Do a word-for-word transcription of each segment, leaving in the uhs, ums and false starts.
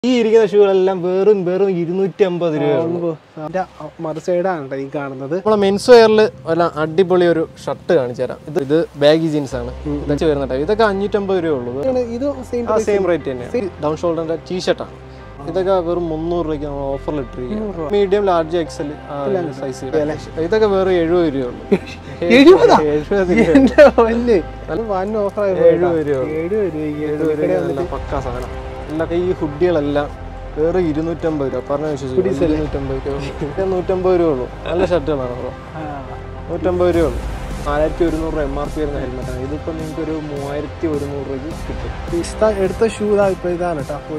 ഈ ഇരിക്കുന്ന ഷൂകളെല്ലാം വെറും വെറും ഇരുന്നൂറ്റി അമ്പത് രൂപ. മറു സൈഡാണ് ഈ കാണുന്നത്. നമ്മളെ മെൻസ് വെയറിൽ വല്ല അടിപൊളി ഒരു ഷർട്ട് കാണിച്ചു തരാം. ഇത് ഇത് ബാഗി ജീൻസ് ആണ് ഇതൊക്കെ വരുന്ന ടൈം. ഇതൊക്കെ അഞ്ഞൂറ്റമ്പത് രൂപ ഉള്ളൂ. ഇത് സെയിം റേറ്റ് തന്നെയാണ്. ഡൗൺ ഷോൾഡറിന്റെ ടീഷർട്ടാണ്. ഇതൊക്കെ വെറും മുന്നൂറ് രൂപയ്ക്ക് നമ്മൾ ഓഫറിൽ ഇട്ടിരിക്കുക. Medium large XL size. ഇതൊക്കെ വെറും എഴുപത് രൂപ ഉള്ളൂ. എഴുപത് രൂപ പക്കാ സാധനം. ഈ ഹുഡികളെല്ലാം വേറെ ഇരുന്നൂറ്റമ്പത് രൂപ പറഞ്ഞ വിശ്വസിക്കും. ഇരുന്നൂറ്റമ്പത് രൂപ നൂറ്റമ്പത് രൂപ ഉള്ളൂ. നല്ല ഷർട്ടുകളാണ്. നൂറ്റമ്പത് രൂപ ഉള്ളൂ. നാലായിരത്തി ഒരുന്നൂറ് രൂപ എം ആർ പി വരുന്ന ഹെൽമെറ്റാണ്. ഇതിപ്പോൾ നിങ്ങൾക്ക് ഒരു മൂവായിരത്തി ഒരുന്നൂറ് രൂപയ്ക്ക് കിട്ടും. എടുത്ത ഷൂ ഇപ്പൊ ഇതാണ് കേട്ടോ.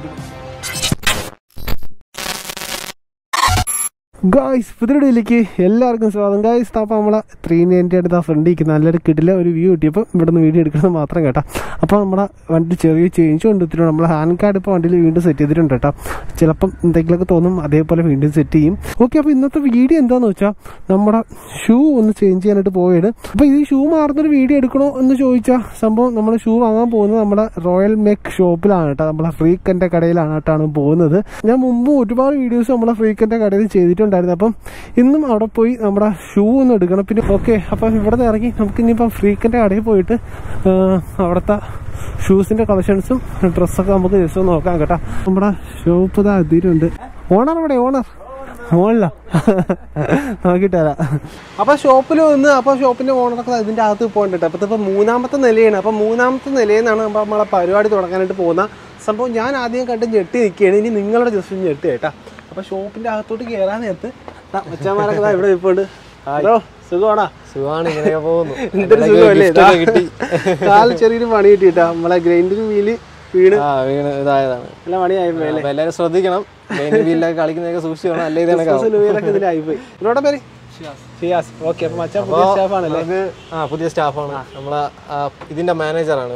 ഗായ്സ് പുതിയ വീഡിയോയിലേക്ക് എല്ലാവർക്കും സ്വാഗതം. ഗായ്സ് അപ്പോൾ നമ്മളെ ത്രീ നയൻറ്റി അടുത്ത് ആ ഫ്രണ്ട് ഇരിക്കുന്ന നല്ലൊരു കിട്ടില്ല ഒരു വ്യൂ കിട്ടിയപ്പോൾ ഇവിടെ നിന്ന് വീഡിയോ എടുക്കുന്നത് മാത്രം കേട്ടോ. അപ്പോൾ നമ്മുടെ വണ്ടി ചെറിയ ചേഞ്ച് കൊണ്ടുവന്നിട്ടുണ്ട്. നമ്മൾ ഹാൻഡ് കാർഡ് ഇപ്പോൾ വണ്ടിയിൽ വീണ്ടും സെറ്റ് ചെയ്തിട്ടുണ്ട് കേട്ടോ. ചിലപ്പം എന്തെങ്കിലുമൊക്കെ തോന്നും അതേപോലെ വീണ്ടും സെറ്റ് ചെയ്യും. ഓക്കെ, അപ്പോൾ ഇന്നത്തെ വീഡിയോ എന്താണെന്ന് വെച്ചാൽ നമ്മുടെ ഷൂ ഒന്ന് ചേഞ്ച് ചെയ്യാനായിട്ട് പോയത്. അപ്പോൾ ഈ ഷൂ മാറുന്നൊരു വീഡിയോ എടുക്കണോ എന്ന് ചോദിച്ചാൽ സംഭവം നമ്മൾ ഷൂ വാങ്ങാൻ പോകുന്നത് നമ്മുടെ റോയൽ മെക്ക് ഷോപ്പിലാണ് കേട്ടോ. നമ്മളെ ഫ്രീക്കൻ്റെ കടയിലാണ് കേട്ടാണ് പോകുന്നത്. ഞാൻ മുമ്പ് ഒരുപാട് വീഡിയോസ് നമ്മളെ ഫ്രീക്കൻ്റെ കടയിൽ ചെയ്തിട്ടുണ്ട്. അപ്പം ഇന്നും അവിടെ പോയി നമ്മുടെ ഷൂ ഒന്ന് എടുക്കണം. പിന്നെ ഓക്കെ, അപ്പം ഇവിടെ നിന്ന് ഇറങ്ങി നമുക്ക് ഇനിയിപ്പം ഫ്രീക്കൻ്റെ കടയിൽ പോയിട്ട് അവിടുത്തെ ഷൂസിന്റെ കളക്ഷൻസും ഡ്രസ്സൊക്കെ നമുക്ക് ജസ്റ്റ് ഒന്ന് നോക്കാം കേട്ടോ. നമ്മുടെ ഷോപ്പ് ഇതാ എത്തിയിട്ടുണ്ട്. ഓണർ ഇവിടെ ഓണർ മോളില നോക്കിട്ട് വരാം. അപ്പൊ ഷോപ്പിൽ വന്ന് അപ്പൊ ഷോപ്പിന്റെ ഓണറൊക്കെ ഇതിന്റെ അകത്ത് പോകണ്ട. അപ്പൊ ഇപ്പൊ മൂന്നാമത്തെ നിലയാണ്. അപ്പൊ മൂന്നാമത്തെ നിലയിൽ നിന്നാണ് നമ്മളെ പരിപാടി തുടങ്ങാനായിട്ട് പോകുന്ന സംഭവം. ഞാൻ ആദ്യം കണ്ട് ഞെട്ടി നിൽക്കുകയാണ്. ഇനി നിങ്ങളുടെ ജസ്റ്റ് ഞെട്ടി കേട്ടാ. അപ്പൊ ഷോപ്പിന്റെ അകത്തോട്ട് കയറാൻ നേരത്ത് മച്ചാമാരൊക്കെ ഇവിടെ ഇപ്പോണ്ട്. ഹലോ, സുഖമാണോ? സുഖമാണ്, ഇങ്ങനെ പോകുന്നു. എന്തൊരു സുഖമല്ലേ? കാല് ചെറിയൊരു പണി കിട്ടിട്ടാ. നമ്മളെ ഗ്രൈൻഡിങ് വീല് വീണ് വീണ് ഇതായതാണ്. നല്ല പണിയായി. എല്ലാവരും ശ്രദ്ധിക്കണം. കളിക്കുന്നതൊക്കെ സൂക്ഷിക്കണം. അല്ലേ ഇതിലായിപ്പോയി. ഇവരുടെ പേര് ഷിയാസ്. ഓക്കെ, അപ്പൊ മച്ചാൻ പുതിയ സ്റ്റാഫാണല്ലേ? ആ, പുതിയ സ്റ്റാഫാണ്. നമ്മളെ ഇതിന്റെ മാനേജറാണ്.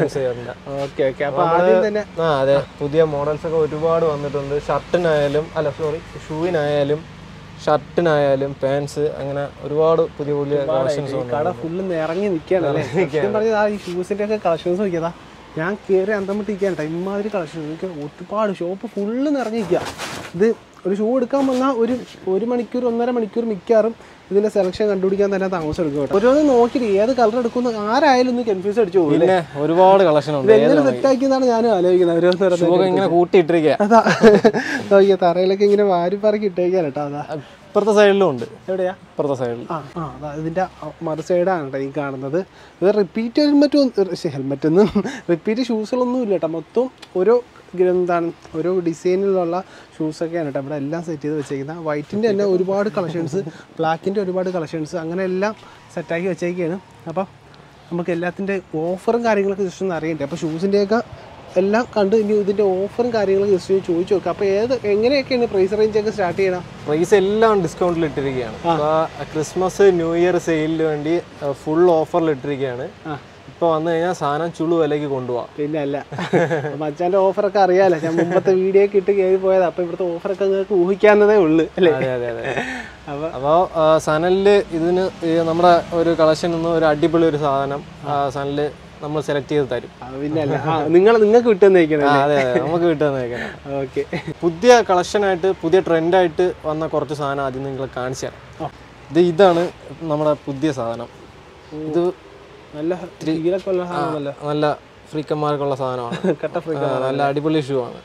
Okay okay. അപ്പൊ ആദ്യം തന്നെ ആ അതെ, പുതിയ മോഡൽസ് ഒക്കെ ഒരുപാട് വന്നിട്ടുണ്ട്. ഷർട്ടിനായാലും അല്ല സോറി ഷൂവിനായാലും ഷർട്ടിനായാലും പാൻസ്, അങ്ങനെ ഒരുപാട് പുതിയ പുതിയ കളക്ഷൻസ്. കട ഫുള്ള് നിറങ്ങി നിൽക്കുകയാണല്ലേ? പറഞ്ഞത് ആ ഈ ഷൂസിന്റെ ഒക്കെ കളക്ഷൻസ് നോക്കിയതാ. ഞാൻ കയറി അന്തമിട്ടിരിക്കാണ്. ഇമാതിരി കളക്ഷൻ എനിക്ക് ഒരുപാട്. ഷോപ്പ് ഫുള്ള് നിറഞ്ഞിരിക്കുക. ഇത് ഒരു ഷൂ എടുക്കാൻ വന്നാൽ ഒരു ഒരു മണിക്കൂർ ഒന്നര മണിക്കൂർ മിക്കാറും ഇതിന്റെ സെലക്ഷൻ കണ്ടുപിടിക്കാൻ തന്നെ താമസം എടുക്കും. ഓരോന്ന് നോക്കിയിട്ട് ഏത് കളർ എടുക്കുന്നു ആരായാലും ഒന്ന് കൺഫ്യൂസ് അടിച്ചു പോകും. പിന്നെ ഒരുപാട് കളക്ഷൻ ഉണ്ട്. എങ്ങനെ സെറ്റാക്കിയെന്നാണ് ഞാനും ആലോചിക്കുന്നത്. ഇങ്ങനെ കൂട്ടിയിട്ടിരിക്കുക. അതാ നോക്കിയ തറയിലൊക്കെ ഇങ്ങനെ വാരി പറക്കി ഇട്ടേക്കാണ് കേട്ടോ. അതാ ഇപ്പുറത്തെ സൈഡിലും ഉണ്ട്. എവിടെയാ? ഇപ്പുറത്തെ സൈഡിൽ. ആ ആ അതാ ഇതിന്റെ മറു സൈഡാണ് കേട്ടോ ഈ കാണുന്നത്. ഇത് റിപ്പീറ്റ് ഹെൽമെറ്റ് ഹെൽമെറ്റ് ഒന്നും റിപ്പീറ്റ് ഷൂസുകളൊന്നും ഇല്ല കേട്ടോ. മൊത്തം ഓരോ എന്താണ് ഓരോ ഡിസൈനിലുള്ള ഷൂസൊക്കെയാണ് കേട്ടോ ഇവിടെ എല്ലാം സെറ്റ് ചെയ്ത് വെച്ചേക്കുന്നത്. വൈറ്റിൻ്റെ തന്നെ ഒരുപാട് കളക്ഷൻസ്, ബ്ലാക്കിൻ്റെ ഒരുപാട് കളക്ഷൻസ്, അങ്ങനെ എല്ലാം സെറ്റാക്കി വെച്ചേക്കാണ്. അപ്പം നമുക്ക് എല്ലാത്തിൻ്റെ ഓഫറും കാര്യങ്ങളൊക്കെ ജസ്റ്റ് ഒന്ന് അറിയണ്ടേ. അപ്പോൾ ഷൂസിൻ്റെയൊക്കെ എല്ലാം കണ്ട് ഇനി ഇതിൻ്റെ ഓഫറും കാര്യങ്ങളൊക്കെ ജസ്റ്റ് ചോദിച്ചു നോക്കാം. അപ്പോൾ ഏത് എങ്ങനെയൊക്കെയാണ് പ്രൈസ് റേഞ്ചൊക്കെ സ്റ്റാർട്ട് ചെയ്യണം? പ്രൈസ് എല്ലാം ഡിസ്കൗണ്ടിൽ ഇട്ടിരിക്കുകയാണ്. ക്രിസ്മസ് ന്യൂ ഇയർ സെയിലിന് വേണ്ടി ഫുൾ ഓഫറിൽ ഇട്ടിരിക്കുകയാണ്. ഇപ്പൊ വന്നു കഴിഞ്ഞാൽ സാധനം ചുളു വിലക്ക് കൊണ്ടുപോകാം. പിന്നെ അല്ല, മച്ചാന്റെ ഓഫറൊക്കെ അറിയാലോ. ഞാൻ മുമ്പത്തെ വീഡിയോ ഒക്കെ ഇട്ട് കയറി പോയത്. അപ്പൊ ഇവിടുത്തെ ഓഫറൊക്കെ നിങ്ങൾക്ക് ഊഹിക്കാവുന്നതേ ഉള്ളു അല്ലേ? അതെ അതെ അതെ. അപ്പോൾ സനലില് ഇതിന് നമ്മുടെ ഒരു കളക്ഷൻ ഒന്നും ഒരു അടിപൊളി ഒരു സാധനം സനലില് നമ്മൾ സെലക്ട് ചെയ്ത് തരും. പിന്നെ അല്ല, നിങ്ങൾ നിങ്ങൾക്ക് വിട്ടുവന്നേക്കണം. അതെ അതെ, നമുക്ക് വിട്ടുവന്നേക്കണം. ഓക്കെ, പുതിയ കളക്ഷനായിട്ട് പുതിയ ട്രെൻഡായിട്ട് വന്ന കുറച്ച് സാധനം ആദ്യം നിങ്ങൾ കാണിച്ചു തരാം. ഇത് ഇതാണ് നമ്മുടെ പുതിയ സാധനം. ഇത് നല്ല നല്ല ഫ്രീക്കന്മാർക്കുള്ള സാധനമാണ്. നല്ല അടിപൊളി ഷൂ ആണ്.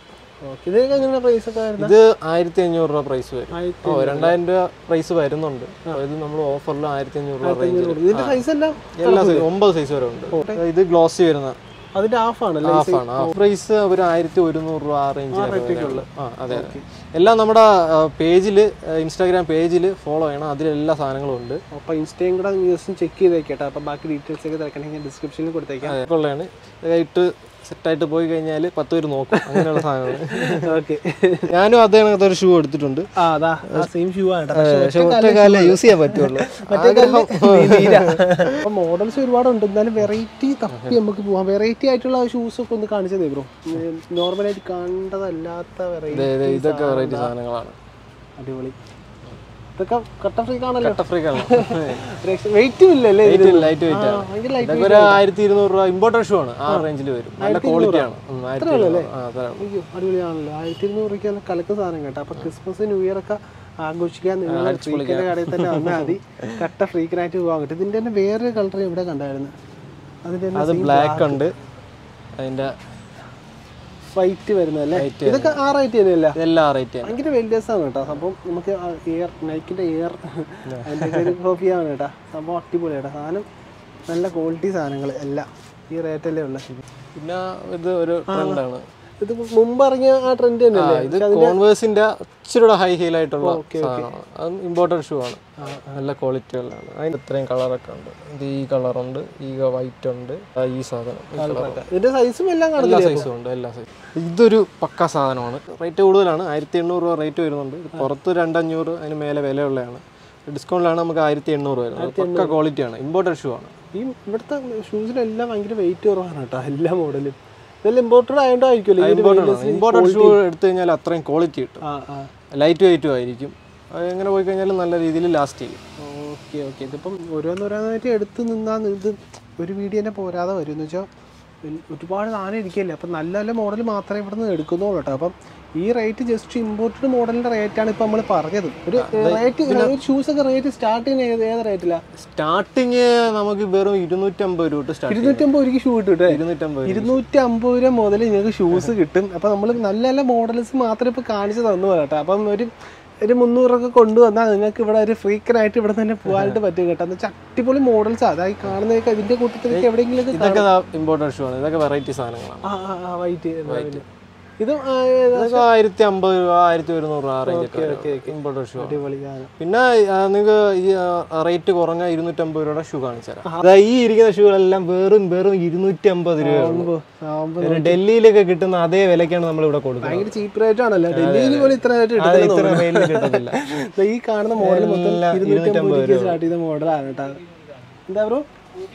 ഇത് ആയിരത്തി അഞ്ഞൂറ് രൂപ പ്രൈസ് വരും. ഓ രണ്ടായിരം രൂപ പ്രൈസ് വരുന്നുണ്ട്. ഇത് നമ്മൾ ഓഫറിൽ ആയിരത്തി അഞ്ഞൂറ് രൂപ റേഞ്ച്. എല്ലാ സൈസ് ഒമ്പത് സൈസ് വരെ ഉണ്ട്. ഇത് ഗ്ലോസി വരുന്ന അതിന്റെ ഹാഫ് ആണ്. ഹാഫാണ്. പ്രൈസ് ഒരു ആയിരത്തി ഒരുന്നൂറ് രൂപ ആ റേഞ്ചിലുള്ള. ആ അതെ അതെ. എല്ലാം നമ്മുടെ പേജില്, ഇൻസ്റ്റാഗ്രാം പേജിൽ ഫോളോ ചെയ്യണം. അതിലെല്ലാ സാധനങ്ങളും ഉണ്ട്. അപ്പോൾ ഇൻസ്റ്റയും കൂടെ ജസ്റ്റ് ചെക്ക് ചെയ്തേക്കട്ടെ. അപ്പോൾ ബാക്കി ഡീറ്റെയിൽസ് ഒക്കെ തിരക്കണമെങ്കിൽ ഡിസ്ക്രിപ്ഷനിൽ കൊടുത്തേക്കാം. ഉള്ളതാണ്. ഇട്ട് സെറ്റായിട്ട് പോയി കഴിഞ്ഞാൽ പത്ത് പേര് നോക്കും. അങ്ങനെയുള്ള സാധനങ്ങൾ. ഓക്കെ, ഞാനും അതേ ഒരു ഷൂ എടുത്തിട്ടുണ്ട്. യൂസ് ചെയ്യാൻ പറ്റുള്ളൂ. മോഡൽസ് ഒരുപാടുണ്ട്. എന്നാലും വെറൈറ്റി തപ്പി നമുക്ക് പോവാം. വെറൈറ്റി ആയിട്ടുള്ള ഷൂസ് ഒക്കെ ഒന്ന് കാണിച്ചതേ ബ്രോ. നോർമലായിട്ട് കണ്ടതല്ലാത്ത വെറൈറ്റി ഇതൊക്കെ വെറൈറ്റി സാധനങ്ങളാണ്. അടിപൊളി. ഇതൊക്കെ കട്ട ഫ്രീക്കാണല്ലോ. കട്ട ഫ്രീക്കാണ്. വെയിറ്റും ഇല്ലല്ലേ? ലൈറ്റ് വെയിറ്റ് ആണ്. ഇതൊക്കെ ഒരു ആയിരത്തി ഇരുന്നൂറ് രൂപ ഇമ്പോർട്ടഡ് ഷൂ ആണ്. ആ റേഞ്ചിൽ വരും. നല്ല ക്വാളിറ്റി ആണ്. അടിപൊളിയാണല്ലോ. ആയിരത്തി ഇരുന്നൂറ് രൂപയ്ക്ക് കലക്ക് സാധനം കേട്ടോ. അപ്പൊ ക്രിസ്മസ് ന്യൂ ഇയർ ഒക്കെ ആഘോഷിക്കാൻ നിങ്ങൾ ഫ്രീക്കിന്റെ കടയിൽ തന്നെ വന്നാൽ മതി. കട്ട ഫ്രീക്കിനായിട്ട് പോകാൻ കിട്ടും. ഇതിന്റെ തന്നെ വേറൊരു കളർ ഇവിടെ കണ്ടായിരുന്നു. അതിന്റെ അത് ബ്ലാക്ക് ഉണ്ട്. അതിന്റെ വൈറ്റ് വരുന്നല്ലേ? ഇതൊക്കെ ആ റേറ്റ് തന്നെയല്ല? എല്ലാ റേറ്റ് ഭയങ്കര വെൽഡേഴ്സാണ് കേട്ടോ സംഭവം. നമുക്ക് എയർ നൈക്കിന്റെ എയർ അതിന്റെ ഒരു കോപ്പിയാണ് കേട്ടോ. സംഭവം അടിപൊളി കേട്ടോ. സാധനം നല്ല ക്വാളിറ്റി സാധനങ്ങൾ എല്ലാം ഈ റേറ്റല്ലേ ഉള്ള. പിന്നെ ഇത് ഒരു ട്രെൻഡാണ്. ഇത് മുമ്പ് ഇറങ്ങിയ ആ ട്രെൻഡ് തന്നെയല്ലേ? ഇത് കോൺവേഴ്സിന്റെ ഇച്ചിരി ഹൈ ഹീൽ ആയിട്ടുള്ള സാധനമാണ്. അത് ഇമ്പോർട്ടഡ് ഷൂ ആണ്. നല്ല ക്വാളിറ്റി ഉള്ളതാണ്. അതിന് ഇത്രയും കളറൊക്കെ ഉണ്ട്. ഇത് ഈ കളറുണ്ട്, ഈ വൈറ്റ് ഉണ്ട്, ഈ സാധനം. ഇതിന്റെ സൈസും എല്ലാം എല്ലാ സൈസും ഉണ്ട്. എല്ലാ സൈസും. ഇതൊരു പക്ക സാധനമാണ്. റേറ്റ് കൂടുതലാണ്. ആയിരത്തി എണ്ണൂറ് രൂപ റേറ്റ് വരുന്നുണ്ട്. പുറത്ത് രണ്ടഞ്ഞൂറ് അതിന് മേലെ വിലയുള്ളതാണ്. ഡിസ്കൗണ്ടിലാണ് നമുക്ക് ആയിരത്തി എണ്ണൂറ് വരുന്നത്. പക്ക ക്വാളിറ്റിയാണ്. ഇമ്പോർട്ടഡ് ഷൂ ആണ്. ഈ ഇവിടുത്തെ ഷൂസിനെല്ലാം ഭയങ്കര വെയിറ്റ് കുറവാണ് കേട്ടോ. എല്ലാ മോഡലും ഇതെല്ലാം ഇമ്പോർട്ടഡ് ആയതുകൊണ്ടായിരിക്കുമല്ലോ. ഇമ്പോർട്ടഡ് ഷൂ എടുത്തു കഴിഞ്ഞാൽ അത്രയും ക്വാളിറ്റി കിട്ടും. ലൈറ്റ് വെയിറ്റും ആയിരിക്കും. അത് എങ്ങനെ പോയി കഴിഞ്ഞാലും നല്ല രീതിയിൽ ലാസ്റ്റ് ചെയ്യും. Okay okay. ഇതിപ്പം ഓരോന്നോരോന്നായിട്ട് എടുത്ത് നിന്നാൽ ഇത് ഒരു വീഡിയോ തന്നെ പോരാതെ വരും. എന്ന് വെച്ചാൽ ഒരുപാട് സാധനം ഇരിക്കില്ലേ. അപ്പം നല്ല നല്ല മോഡൽ മാത്രമേ ഇവിടെ നിന്ന് എടുക്കുന്നുള്ളൂ കേട്ടോ. അപ്പം ഈ റേറ്റ് ജസ്റ്റ് ഇമ്പോർട്ടഡ് മോഡലിന്റെ റേറ്റാണ് ഇപ്പം നമ്മൾ പറഞ്ഞത്. ഒരു റേറ്റ് ഷൂസ് ഒക്കെ റേറ്റ് സ്റ്റാർട്ട് ചെയ്യുന്ന ഏത് റേറ്റിലാണ്? സ്റ്റാർട്ടിങ് നമുക്ക് വെറും ഇരുന്നൂറ്റമ്പത് രൂപ ഇരുന്നൂറ്റമ്പത് രൂപയ്ക്ക് ഷൂ കിട്ടും. ഇരുന്നൂറ്റമ്പത് ഇരുന്നൂറ്റി അമ്പത് രൂപ മുതൽ നിങ്ങൾക്ക് ഷൂസ് കിട്ടും. അപ്പം നമ്മൾ നല്ല നല്ല മോഡൽസ് മാത്രമേ ഇപ്പോൾ കാണിച്ചു തന്നു കേട്ടോ. അപ്പം ഒരു ഒരു മുന്നൂറൊക്കെ കൊണ്ടുവന്നാൽ നിങ്ങൾക്ക് ഇവിടെ ഒരു ഫ്രീക്കനായിട്ട് ഇവിടെ തന്നെ പോകാനായിട്ട് പറ്റും കേട്ടോ. എന്ന് വെച്ചാൽ അടിപൊളി മോഡൽസ് അതായി കാണുന്നതൊക്കെ ഇതിന്റെ കൂട്ടത്തിലേക്ക് എവിടെയെങ്കിലും ഇതൊക്കെ ഇമ്പോർട്ടഡ് ഷൂ ആണ്. ഇതൊക്കെ വെറൈറ്റി സാധനങ്ങളാണ്. ആ വൈറ്റ് വൈറ്റ് ഇതും ആയിരത്തി അമ്പത് രൂപ ആയിരത്തി ഒരുന്നൂറ് രൂപ റേഞ്ച് ഇമ്പോർട്ടഡ് ഷൂ. പിന്നെ നിങ്ങൾക്ക് ഈ റേറ്റ് കുറഞ്ഞ ഇരുന്നൂറ്റമ്പത് രൂപയുടെ ഷൂ കാണിച്ചു തരാം. അതായത് ഈ ഇരിക്കുന്ന ഷൂകളെല്ലാം വെറും വെറും ഇരുന്നൂറ്റി അമ്പത് രൂപ. ഡൽഹിയിലൊക്കെ കിട്ടുന്ന അതേ വിലക്കാണ് നമ്മൾ ഇവിടെ കൊടുക്കുന്നത്. ഭയങ്കര ചീപ്പ് റേറ്റ് ആണല്ലോ. ഡൽഹിയിൽ പോലും ഇത്ര കിട്ടത്തില്ല. ഈ കാണുന്ന മോഡൽ ഇരുന്നൂറ്റമ്പത് രൂപ സ്റ്റാർട്ട് ചെയ്ത മോഡലാണ് കേട്ടോ. എന്താ ബ്രോ?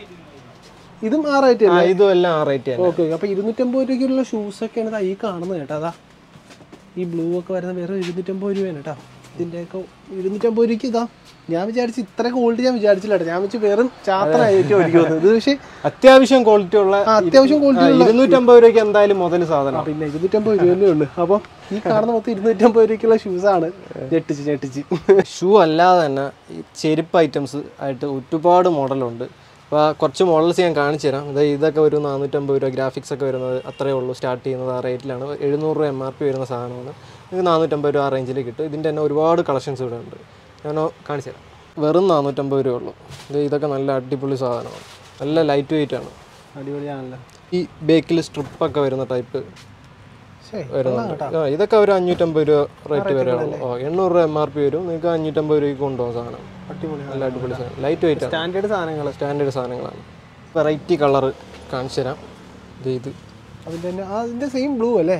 ഇതും ആ റേറ്റ് തന്നെ? ഇതും എല്ലാം ആ റേറ്റ് തന്നെ. ഓക്കെ. അപ്പൊ ഇരുന്നൂറ്റമ്പത് രൂപയ്ക്കുള്ള ഷൂസ് ഒക്കെയാണ് ഈ കാണുന്നത് കേട്ടോ. അതാ ഈ ബ്ലൂ ഒക്കെ വരുന്ന വേറെ ഇരുന്നൂറ്റമ്പത് രൂപയാണ് കേട്ടോ. ഇതിന്റെയൊക്കെ ഇരുന്നൂറ്റമ്പത് രൂപയ്ക്ക് ഇതാ ഞാൻ വിചാരിച്ചു ഇത്ര ക്വാളിറ്റി ഞാൻ വിചാരിച്ചില്ല കേട്ടോ. ഞാൻ വെച്ച് വെറും ചാത്രമായിട്ട് ഓടിക്കുന്നത്. ഇത് പക്ഷേ അത്യാവശ്യം ക്വാളിറ്റി ഉള്ള അത്യാവശ്യം ക്വാളിറ്റി ഇരുന്നൂറ്റമ്പത് രൂപയ്ക്ക് എന്തായാലും മുതൽ സാധനം. പിന്നെ ഇരുന്നൂറ്റമ്പത് രൂപയല്ലേ ഉള്ളു. അപ്പൊ ഈ കാണുന്ന മൊത്തം ഇരുന്നൂറ്റമ്പത് രൂപയ്ക്കുള്ള ഷൂസാണ്. ഞെട്ടിച്ച് ഞെട്ടിച്ച് ഷൂ അല്ലാതെ തന്നെ ഈ ചെരുപ്പ് ഐറ്റംസ് ആയിട്ട് ഒരുപാട് മോഡലുണ്ട്. അപ്പോൾ കുറച്ച് മോഡൽസ് ഞാൻ കാണിച്ചു തരാം. ഇത് ഇതൊക്കെ ഒരു നാനൂറ്റമ്പത് രൂപ ഗ്രാഫിക്സ് ഒക്കെ വരുന്നത് അത്രയേ ഉള്ളൂ. സ്റ്റാർട്ട് ചെയ്യുന്നത് ആ റേറ്റിലാണ്. എഴുന്നൂറ് രൂപ എം ആർ പി വരുന്ന സാധനമാണ്. നിങ്ങൾക്ക് നാനൂറ്റമ്പത് രൂപ ആ റേഞ്ചിൽ കിട്ടും. ഇതിൻ്റെ തന്നെ ഒരുപാട് കളക്ഷൻസ് ഇവിടെ ഉണ്ട്. ഞാനോ കാണിച്ചു തരാം. വെറും നാനൂറ്റമ്പത് രൂപ ഉള്ളൂ. ഇത് ഇതൊക്കെ നല്ല അടിപൊളി സാധനമാണ്. നല്ല ലൈറ്റ് വെയിറ്റ് ആണ്. അടിപൊളിയാണല്ലോ. ഈ ബേക്കിൽ സ്ട്രിപ്പൊക്കെ വരുന്ന ടൈപ്പ് വരുന്നുണ്ട്. ഇതൊക്കെ ഒരു അഞ്ഞൂറ്റമ്പത് രൂപ റേറ്റ് വരെ ഉള്ളൂ. ഓ എണ്ണൂറ് രൂപ എം ആർ പി വരും. നിങ്ങൾക്ക് അഞ്ഞൂറ്റമ്പത് രൂപയ്ക്ക് കൊണ്ടുപോകാം സാധനം. അടിപൊളി നല്ല അടിപൊളി സാധനം. ലൈറ്റ് വെയിറ്റ് ആണ്. സ്റ്റാൻഡേർഡ് സാധനങ്ങൾ സ്റ്റാൻഡേർഡ് സാധനങ്ങളാണ്. വെറൈറ്റി കളർ കാണിച്ചു തരാം. ഇത് ഇത് അതിൻ്റെ അതിൻ്റെ സെയിം ബ്ലൂ അല്ലേ?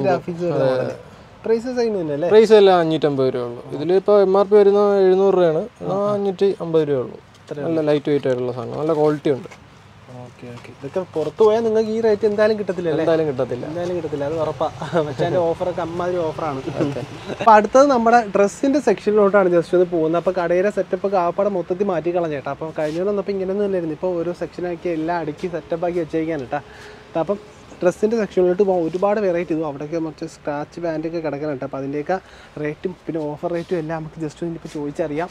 പ്രൈസ് സെയിം തന്നെ അല്ലേ? പ്രൈസ് എല്ലാം അഞ്ഞൂറ്റമ്പത് രൂപ ഉള്ളൂ. ഇതിലിപ്പോൾ എം ആർ പി വരുന്ന എഴുന്നൂറ് രൂപയാണ്. അഞ്ഞൂറ്റി അമ്പത് രൂപ ഉള്ളൂ. നല്ല ലൈറ്റ് വെയിറ്റ് ആയിട്ടുള്ള സാധനം. നല്ല ക്വാളിറ്റി ഉണ്ട്. Okay okay. ഇതൊക്കെ പുറത്ത് പോയാൽ നിങ്ങൾക്ക് ഈ റേറ്റ് എന്തായാലും കിട്ടത്തില്ല. എന്തായാലും കിട്ടത്തില്ല. എന്തായാലും കിട്ടത്തില്ല. അത് ഉറപ്പാണ്. പക്ഷേ അതിൻ്റെ ഓഫറൊക്കെ അമ്മാതിരി ഓഫറാണ്. അപ്പോൾ അടുത്തത് നമ്മുടെ ഡ്രസ്സിൻ്റെ സെക്ഷനിലോട്ടാണ് ജസ്റ്റ് ഒന്ന് പോകുന്നത്. അപ്പോൾ കടയിലെ സെറ്റപ്പ് ഒക്കെ ആപ്പാടെ മൊത്തത്തിൽ മാറ്റി കളഞ്ഞേട്ടാ. അപ്പോൾ കഴിഞ്ഞ വന്നപ്പോൾ ഇങ്ങനെയൊന്നും ഇല്ലായിരുന്നു. ഇപ്പോൾ ഓരോ സെക്ഷനാക്കി എല്ലാം അടുക്കി സെറ്റപ്പാക്കി വെച്ചേക്കാൻ കേട്ടോ. അപ്പം ഡ്രസ്സിൻ്റെ സെക്ഷനിലോട്ട് പോകാം. ഒരുപാട് വെറൈറ്റി ഇതും അവിടെയൊക്കെ മറ്റേ സ്ക്രാച്ച് ബാൻഡൊക്കെ കിടക്കണം കേട്ടോ. അപ്പോൾ അതിൻ്റെയൊക്കെ റേറ്റും പിന്നെ ഓഫർ റേറ്റും എല്ലാം നമുക്ക് ജസ്റ്റ് ഒന്ന് ഇപ്പോൾ ചോദിച്ചറിയാം.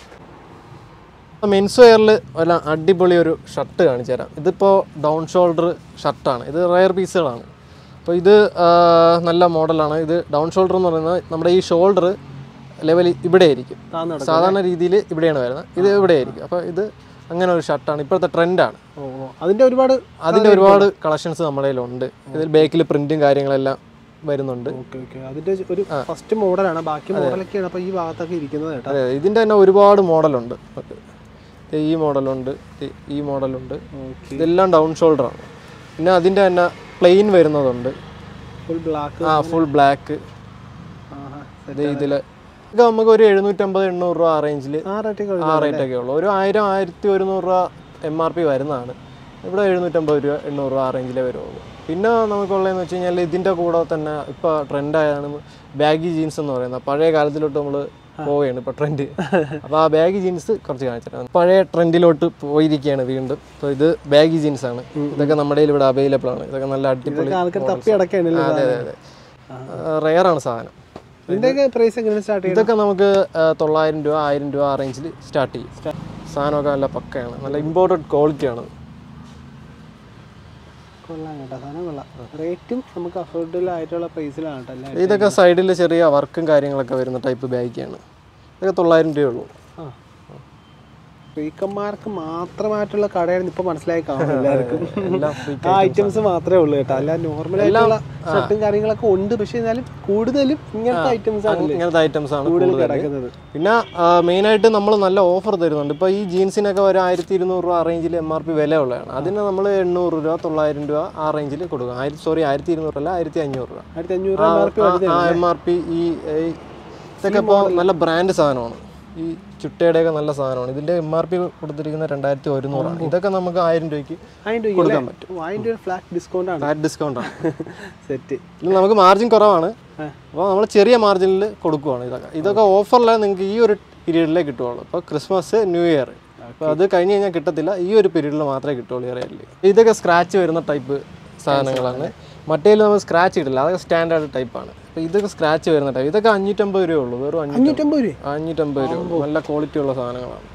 മെൻസ് വെയറിൽ വല്ല അടിപൊളി ഒരു ഷർട്ട് കാണിച്ചു തരാം. ഇതിപ്പോൾ ഡൗൺ ഷോൾഡർ ഷർട്ടാണ്. ഇത് റയർ പീസുകളാണ്. അപ്പോൾ ഇത് നല്ല മോഡലാണ്. ഇത് ഡൗൺ ഷോൾഡർ എന്ന് പറയുന്നത് നമ്മുടെ ഈ ഷോൾഡർ ലെവൽ ഇവിടെ ആയിരിക്കും. സാധാരണ രീതിയിൽ ഇവിടെയാണ് വരുന്നത്. ഇത് ഇവിടെ ആയിരിക്കും. അപ്പോൾ ഇത് അങ്ങനെ ഒരു ഷർട്ടാണ്. ഇപ്പോഴത്തെ ട്രെൻഡാണ്. അതിൻ്റെ ഒരുപാട് അതിൻ്റെ ഒരുപാട് കളക്ഷൻസ് നമ്മുടെ കയ്യിലുണ്ട്. ഇതിൽ ബേക്കിൽ പ്രിന്റും കാര്യങ്ങളെല്ലാം വരുന്നുണ്ട്. Okay okay. അതിൻ്റെ ഒരു ഫസ്റ്റ് മോഡലാണ്. ബാക്കി മോഡലൊക്കെയാണ് അപ്പോൾ ഈ ഭാഗത്തൊക്കെ ഇരിക്കുന്നത് കേട്ടോ. അതെ, ഇതിൻ്റെ തന്നെ ഒരുപാട് മോഡലുണ്ട്. ഈ മോഡലുണ്ട്, ഈ മോഡലുണ്ട്. ഇതെല്ലാം ഡൗൺ ഷോൾഡറാണ്. പിന്നെ അതിൻ്റെ തന്നെ പ്ലെയിൻ വരുന്നതുണ്ട്. Full black. ആ ഫുൾ ബ്ലാക്ക്. ഇതിൽ ഇത് നമുക്ക് ഒരു എഴുന്നൂറ്റമ്പത് എണ്ണൂറ് രൂപ ആ റേഞ്ചിൽ ആ റേറ്റൊക്കെ ഉള്ളൂ. ഒരു ആയിരം ആയിരത്തി ഒരുന്നൂറ് രൂപ എം ആർ പി വരുന്നതാണ്. ഇവിടെ എഴുന്നൂറ്റമ്പത് രൂപ എണ്ണൂറ് രൂപ ആ റേഞ്ചിലേ വരുള്ളൂ. പിന്നെ നമുക്കുള്ളതെന്ന് വെച്ച് കഴിഞ്ഞാൽ ഇതിൻ്റെ കൂടെ തന്നെ ഇപ്പോൾ ട്രെൻഡായതാണ് ബാഗി ജീൻസ് എന്ന് പറയുന്നത്. പഴയ കാലത്തിലോട്ട് നമ്മൾ പോവുകയാണ് ഇപ്പോൾ ട്രെൻഡ്. അപ്പോൾ ആ ബാഗി ജീൻസ് കുറച്ച് കാണിച്ചിട്ടാണ് പഴയ ട്രെൻഡിലോട്ട് പോയിരിക്കുകയാണ് വീണ്ടും. അപ്പോൾ ഇത് ബാഗി ജീൻസ് ആണ്. ഇതൊക്കെ നമ്മുടെ കയ്യിൽ ഇവിടെ അവൈലബിൾ ആണ്. ഇതൊക്കെ നല്ല അടിപൊളി. അതെ അതെ അതെ റെയർ ആണ് സാധനം. ഇതൊക്കെ നമുക്ക് തൊള്ളായിരം രൂപ ആയിരം രൂപ ആ റേഞ്ചിൽ സ്റ്റാർട്ട് ചെയ്യും. സാധനമൊക്കെ നല്ല പക്കയാണ്, നല്ല ഇമ്പോർട്ടഡ് ക്വാളിറ്റിയാണ്. കൊള്ളാം കേട്ടോ, സാധനം കൊള്ളാം. റേറ്റും നമുക്ക് അഫോർഡബിൾ ആയിട്ടുള്ള പ്രൈസിലാണ് കേട്ടോ. ഇതൊക്കെ സൈഡിൽ ചെറിയ വർക്കും കാര്യങ്ങളൊക്കെ വരുന്ന ടൈപ്പ് ബാഗാണ്. ഇതൊക്കെ തൊള്ളായിരം രൂപയുള്ളൂ. ഫ്രീക്കന്മാർക്ക് മാത്രമായിട്ടുള്ള കടയായിരുന്നു ഇപ്പൊ മനസ്സിലായി കാണും എല്ലാവർക്കും. ആ ഐറ്റംസ് മാത്രമേ ഉള്ളൂ കേട്ടോ, അല്ല നോർമൽ ആയിട്ടുള്ള ഷർട്ടും കാര്യങ്ങളൊക്കെ ഉണ്ട്. പക്ഷെ എന്നാലും കൂടുതലും ഇങ്ങനത്തെ ഐറ്റംസ് ആണ് ഇങ്ങനത്തെ ഐറ്റംസ് ആണ് കൂടുതൽ കിടക്കുന്നത്. പിന്നെ മെയിൻ ആയിട്ട് നമ്മൾ നല്ല ഓഫർ തരുന്നുണ്ട്. ഇപ്പൊ ഈ ജീൻസിനൊക്കെ ഒരു ആയിരത്തി ഇരുന്നൂറ് രൂപ ആ റേഞ്ചിൽ എം ആർ പി വില ഉള്ളതാണ്. അതിന് നമ്മൾ എണ്ണൂറ് രൂപ തൊള്ളായിരം രൂപ ആ റേഞ്ചിൽ കൊടുക്കും. ആയിരത്തി സോറി ആയിരത്തി ഇരുന്നൂറ് അല്ല ആയിരത്തി അഞ്ഞൂറ് രൂപ ആയിരത്തി അഞ്ഞൂറ് ആ എം ആർ പി. ഈ ഇതൊക്കെ ഇപ്പോൾ നല്ല ബ്രാൻഡ് സാധനമാണ്. ഈ ചുട്ടയുടെയൊക്കെ നല്ല സാധനമാണ്. ഇതിന്റെ എം ആർ പി കൊടുത്തിരിക്കുന്ന രണ്ടായിരത്തി ഒരുന്നൂറാണ്. ഇതൊക്കെ നമുക്ക് ആയിരം രൂപയ്ക്ക് കൊടുക്കാൻ പറ്റും. ഫ്ലാറ്റ് ഡിസ്കൗണ്ട് ആണ്. ഫ്ലാറ്റ് ഡിസ്കൗണ്ട് ആണ്. സെറ്റ്. ഇത് നമുക്ക് മാർജിൻ കുറവാണ്. അപ്പോൾ നമ്മൾ ചെറിയ മാർജിനിൽ കൊടുക്കുവാണ്. ഇതൊക്കെ ഇതൊക്കെ ഓഫറിലാണ് നിങ്ങൾക്ക് ഈ ഒരു പീരീഡിലേ കിട്ടുള്ളൂ. ഇപ്പോൾ ക്രിസ്മസ് ന്യൂ ഇയർ അപ്പോൾ അത് കഴിഞ്ഞ് കഴിഞ്ഞാൽ കിട്ടത്തില്ല. ഈ ഒരു പീരീഡിൽ മാത്രമേ കിട്ടുള്ളൂ ഈ റേറ്റിൽ. ഇതൊക്കെ സ്ക്രാച്ച് വരുന്ന ടൈപ്പ് സാധനങ്ങളാണ്. മറ്റേതിൽ നമ്മൾ സ്ക്രാച്ച് ഇടില്ല, അതൊക്കെ സ്റ്റാൻഡേർഡ് ടൈപ്പാണ്. അപ്പോൾ ഇതൊക്കെ സ്ക്രാച്ച് വരുന്ന ടൈപ്പ്. ഇതൊക്കെ അഞ്ഞൂറ്റമ്പത് രൂപ ഉള്ളൂ. വെറും അഞ്ഞൂറ്റമ്പത് രൂപ അഞ്ഞൂറ്റമ്പത് രൂപ നല്ല ക്വാളിറ്റി ഉള്ള സാധനങ്ങളാണ്.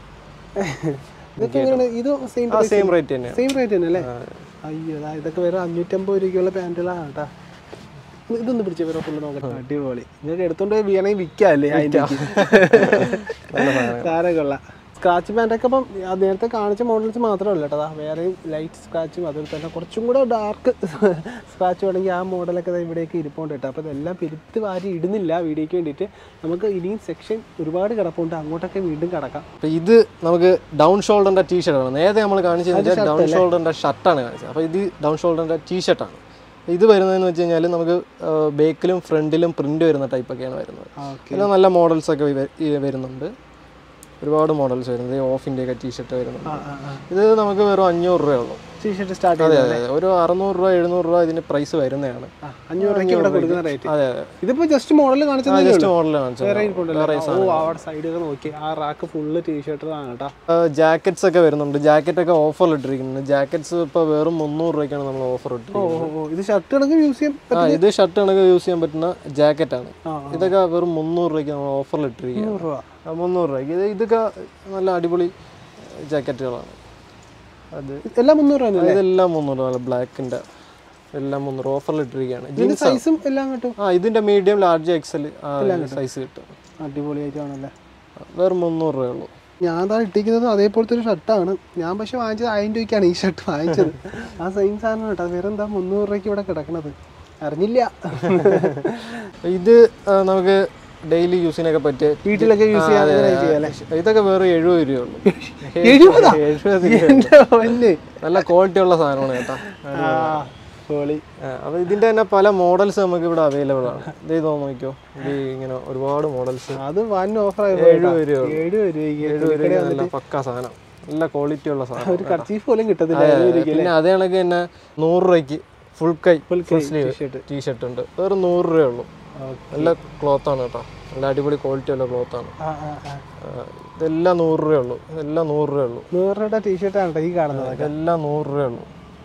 സെയിം റേറ്റ് തന്നെയാണ്. സെയിം റേറ്റ് തന്നെ അല്ലേ? അയ്യോ ഇതൊക്കെ വേറെ അഞ്ഞൂറ്റമ്പത് രൂപയ്ക്കുള്ള പാൻറ്റുകളാണ് കേട്ടോ. ഇതൊന്ന് പിടിച്ച വേറെ ഫുള്ള് നോക്കട്ടെ. അടിപൊളി. നിങ്ങൾക്ക് എടുത്തോണ്ട് വേണമെങ്കിൽ വിൽക്കാം അല്ലേ? അതിൻ്റെ സാരം കൊള്ളാം. സ്ക്രാച്ച് പാൻറ്റൊക്കെ ഇപ്പം നേരത്തെ കാണിച്ച മോഡൽസ് മാത്രമല്ല കേട്ടോ, വേറെയും ലൈറ്റ് സ്ക്രാച്ചും അതുപോലെ തന്നെ കുറച്ചും കൂടെ ഡാർക്ക് സ്ക്രാച്ച് വേണമെങ്കിൽ ആ മോഡലൊക്കെ ഇവിടേക്ക് ഇരിപ്പുണ്ട് കേട്ടോ. അപ്പോൾ ഇതെല്ലാം പെരുത്ത് വാരി ഇടുന്നില്ല വീഡിയോയ്ക്ക് വേണ്ടിയിട്ട്. നമുക്ക് ഇനിയും സെക്ഷൻ ഒരുപാട് കിടപ്പുണ്ട്, അങ്ങോട്ടൊക്കെ വീണ്ടും കിടക്കാം. അപ്പോൾ ഇത് നമുക്ക് ഡൗൺ ഷോൾഡറിൻ്റെ ടീഷർട്ടാണ്. നേരത്തെ നമ്മൾ കാണിച്ചത് ഡൗൺ ഷോൾഡറിൻ്റെ ഷർട്ടാണ് കാണിച്ചത്. അപ്പോൾ ഇത് ഡൗൺ ഷോൾഡറിൻ്റെ ടീഷർട്ടാണ്. ഇത് വരുന്നതെന്ന് വെച്ച് കഴിഞ്ഞാൽ നമുക്ക് ബേക്കിലും ഫ്രണ്ടിലും പ്രിൻ്റ് വരുന്ന ടൈപ്പൊക്കെയാണ് വരുന്നത്. പിന്നെ നല്ല മോഡൽസൊക്കെ വരുന്നുണ്ട്. ഒരുപാട് മോഡൽസ് വരുന്നത്. ഓഫിൻ്റെ ഒക്കെ ടീഷർട്ട് വരുന്നുണ്ട്. ഇത് നമുക്ക് വെറും അഞ്ഞൂറ് രൂപയുള്ളൂ ടീഷർട്ട് സ്റ്റാർട്ട്. അതെ അതെ ഒരു അറുന്നൂറ് രൂപ എഴുന്നൂറ് രൂപ ഇതിന് പ്രൈസ് വരുന്നതാണ്. അഞ്ഞൂറ് രൂപയ്ക്ക് ഇവിടെ കൊടുക്കുന്ന റേറ്റ്. അതെ അതെ ഇതിപ്പോ ജസ്റ്റ് മോഡൽ കാണിച്ചത്. ജസ്റ്റ് മോഡൽ കാണിച്ചത്. സൈഡൊക്കെ നോക്കി ആ റാക്ക് ഫുള്ള് ടീഷർട്ടാണ് കേട്ടോ. ജാക്കറ്റ്സ് ഒക്കെ വരുന്നുണ്ട്. ജാക്കറ്റ് ഒക്കെ ഓഫറിൽ ഇട്ടിരിക്കുന്നുണ്ട്. ജാക്കറ്റ്സ് ഇപ്പോൾ വെറും മുന്നൂറ് രൂപയ്ക്കാണ് നമ്മൾ ഓഫർ ഇട്ടിരിക്കുന്നത്. ഇത് ഷർട്ട് കണക്ക് യൂസ് ചെയ്യാൻ ആ ഇത് ഷർട്ട് കണക്ക് യൂസ് ചെയ്യാൻ പറ്റുന്ന ജാക്കറ്റാണ്. ഇതൊക്കെ വെറും മുന്നൂറ് രൂപയ്ക്ക് നമ്മൾ ഓഫറിൽ ഇട്ടിരിക്കുന്നത്. മുന്നൂറ് രൂപയ്ക്ക് ഇത് ഇതൊക്കെ നല്ല അടിപൊളി ജാക്കറ്റുകളാണ്. അത് എല്ലാം മുന്നൂറ് രൂപ. ഇതെല്ലാം മുന്നൂറ് രൂപ. ബ്ലാക്കിൻ്റെ എല്ലാം മുന്നൂറ് ഓഫറിൽ ഇട്ടിരിക്കുകയാണ്. സൈസും എല്ലാം കിട്ടും. ആ ഇതിൻ്റെ മീഡിയം ലാർജ് എക്സൽ സൈസ് കിട്ടും. അടിപൊളിയായിട്ടാണല്ലേ. വെറും മുന്നൂറ് രൂപയുള്ളൂ. ഞാൻ താ ഇട്ടിരിക്കുന്നത് അതേപോലത്തെ ഒരു ഷർട്ടാണ്. ഞാൻ പക്ഷെ വാങ്ങിച്ചത് ആയിരം രൂപയ്ക്കാണ് ഈ ഷർട്ട് വാങ്ങിച്ചത്. ആ സെയിം സാധനം കേട്ടോ. വേറെ എന്താ മുന്നൂറ് രൂപയ്ക്ക് ഇവിടെ കിടക്കണത് അറിഞ്ഞില്ല. ഇത് നമുക്ക് ഡെയിലി യൂസിനൊക്കെ പറ്റിയ വീട്ടിലൊക്കെ യൂസ് ചെയ്യാൻ. ഇതൊക്കെ വേറെ എഴുപത് രൂപയുള്ളൂ. നല്ല ക്വാളിറ്റി ഉള്ള സാധനമാണ് കേട്ടോ. അപ്പൊ ഇതിന്റെ തന്നെ പല മോഡൽസ് നമുക്ക് ഇവിടെ അവൈലബിൾ ആണ്. ഇത് നോക്കിയോ, ഇത് ഇങ്ങനെ ഒരുപാട് മോഡൽസ്. അത് വൻ ഓഫർ എഴുപത് രൂപ എഴുപത് രൂപ നല്ല പക്ക സാധനം, നല്ല ക്വാളിറ്റി ഉള്ള സാധനം. ഒരു കർച്ചീഫ് പോലും കിട്ടത്തില്ല. പിന്നെ അതേ കണക്ക് തന്നെ നൂറ് രൂപയ്ക്ക് ഫുൾ കൈ ഫുൾ സ്ലീവ് ടീഷർട്ട് ഉണ്ട്. വേറെ നൂറ് രൂപയുള്ളൂ. നല്ല ക്ലോത്ത് ആണ് കേട്ടോ, നല്ല അടിപൊളി ക്വാളിറ്റി ഉള്ള ക്ലോത്ത് ആണ്. ഇതെല്ലാം നൂറ് രൂപയുള്ളൂ. ഇതെല്ലാം നൂറ് രൂപയുള്ളൂ. നൂറ് രൂപയുടെ ടീഷർട്ടാണ് ഈ കാണുന്നത്. ഇതെല്ലാം നൂറ് രൂപയുള്ളൂ.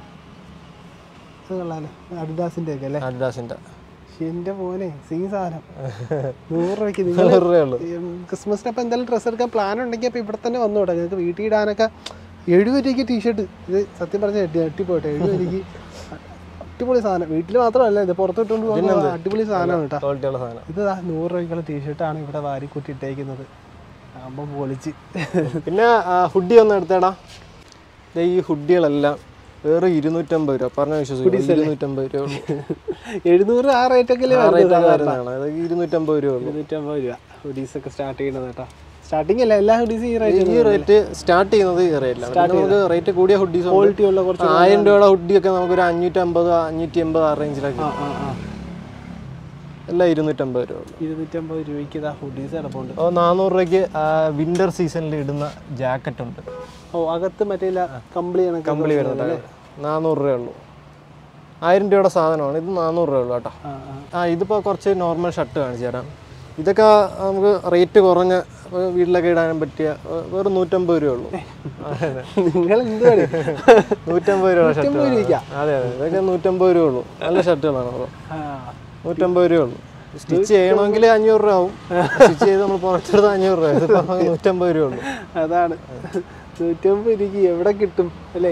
അഡിഡാസിന്റെ ഒക്കെ അല്ലേ? അഡിഡാസിന്റെ. എന്റെ പോലെ സെയിം സാധനം നൂറ് രൂപയ്ക്ക്. നൂറ് രൂപയുള്ളൂ. ക്രിസ്മസിന് അപ്പം എന്തായാലും ഡ്രസ്സ് എടുക്കാൻ പ്ലാൻ ഉണ്ടെങ്കിൽ അപ്പോൾ ഇവിടെ തന്നെ വന്നു തുടങ്ങി. നിങ്ങൾക്ക് വീട്ടിൽ ഇടാനൊക്കെ എഴുപത് രൂപയ്ക്ക് ടീഷർട്ട്. ഇത് സത്യം പറഞ്ഞാൽ എട്ടിപ്പോട്ടെ എഴുപത് രൂപയ്ക്ക് അടിപൊളി സാധനം. വീട്ടിൽ മാത്രമല്ല ഇത് പുറത്തോട്ടുണ്ട് പോകുന്നത് അടിപൊളി സാധനമാണ് കേട്ടോ. ഇത് നൂറ് രൂപയ്ക്കുള്ള ടീഷർട്ടാണ് ഇവിടെ വാരിക്കൂട്ടി ഇട്ടേക്കുന്നത്. ആകുമ്പോൾ പൊളിച്ച്. പിന്നെ ഹുഡി ഒന്ന് എടുത്തേടാ. ഈ ഹുഡികളെല്ലാം വേറെ ഇരുന്നൂറ്റമ്പത് രൂപ പറഞ്ഞ വിശ്വസിക്കും. ഇരുന്നൂറ്റമ്പത് രൂപ ഉള്ളൂ. എഴുന്നൂറ് ആ റേറ്റൊക്കെ വരുന്നതാണ്. ഇരുന്നൂറ്റമ്പത് രൂപ ഉള്ളൂ. ഇരുന്നൂറ്റമ്പത് രൂപ ഹുഡീസൊക്കെ സ്റ്റാർട്ട് ചെയ്യുന്നത് കേട്ടോ. സ്റ്റാർട്ടിംഗ് അല്ല എല്ലാ ഹുഡീസും ഈ റേറ്റ്. ഈ റേറ്റ് സ്റ്റാർട്ട് ചെയ്യുന്നത് ഈ റേറ്റിലാണ്. നമുക്ക് റേറ്റ് കൂടിയ ഹുഡീസ് ക്വാളിറ്റി ഉള്ള കുറച്ച് ആയിരം രൂപയുടെ ഹുഡിയൊക്കെ നമുക്കൊരു അഞ്ഞൂറ്റമ്പത് അഞ്ഞൂറ്റി എൺപത് ആ റേഞ്ചിലൊക്കെ. എല്ലാം ഇരുന്നൂറ്റമ്പത് രൂപ ഉള്ളൂ. ഇരുന്നൂറ്റമ്പത് രൂപയ്ക്ക് ഇതാ ഹുഡീസ് കിടപ്പുണ്ട്. ഓ നാനൂറ് രൂപയ്ക്ക് വിന്റർ സീസണിൽ ഇടുന്ന ജാക്കറ്റ് ഉണ്ട്. ഓ അകത്ത് മറ്റേ കമ്പിളി കമ്പിളി വരുന്നുണ്ട്. നാനൂറ് രൂപ ഉള്ളൂ. ആയിരം രൂപയുടെ സാധനമാണ് ഇത്. നാനൂറ് രൂപ ഉള്ളൂ കേട്ടോ. ആ ഇതിപ്പോൾ കുറച്ച് നോർമൽ ഷർട്ട് കാണിച്ചു തരാം. ഇതൊക്കെ നമുക്ക് റേറ്റ് കുറഞ്ഞ വീട്ടിലൊക്കെ ഇടാനും പറ്റിയ വെറും നൂറ്റമ്പത് രൂപ ഉള്ളൂ. നിങ്ങൾ എന്തുവാണ് നൂറ്റമ്പത് രൂപ ഷർട്ട്. അതെ അതെ ഇതൊക്കെ നൂറ്റമ്പത് രൂപ ഉള്ളൂ. നല്ല ഷർട്ടുകളാണ് അപ്പോൾ നൂറ്റമ്പത് രൂപ ഉള്ളൂ. സ്റ്റിച്ച് ചെയ്യണമെങ്കിൽ അഞ്ഞൂറ് രൂപ ആവും. സ്റ്റിച്ച് ചെയ്ത് നമ്മൾ പുറത്തെടുത്ത് അഞ്ഞൂറ് രൂപ. ഇതിപ്പോൾ നൂറ്റമ്പത് രൂപ ഉള്ളൂ. അതാണ് നൂറ്റമ്പത് രൂപയ്ക്ക് എവിടെ കിട്ടും അല്ലേ?